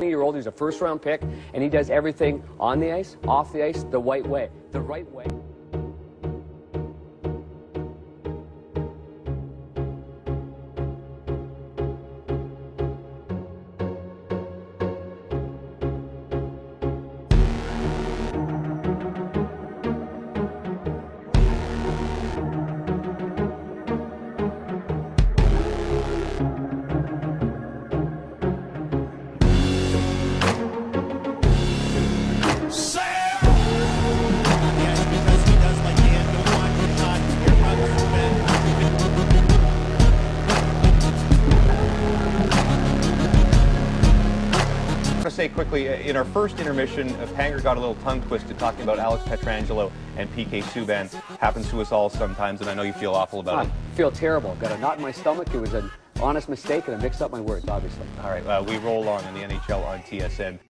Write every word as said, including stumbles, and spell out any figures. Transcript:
year old, he's a first round pick, and he does everything on the ice, off the ice, the right way. The right way. Say quickly, in our first intermission, Panger got a little tongue-twisted talking about Alex Pietrangelo and P K Subban. Happens to us all sometimes, and I know you feel awful about I it. feel terrible. I've got a knot in my stomach. It was an honest mistake, and I mixed up my words, obviously. All right, uh, we roll on in the N H L on T S N.